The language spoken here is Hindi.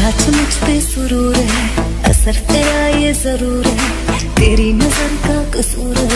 नाच मुझ पे सुरूर है, असर तेरा ये जरूर है, तेरी नजर का कसूर है।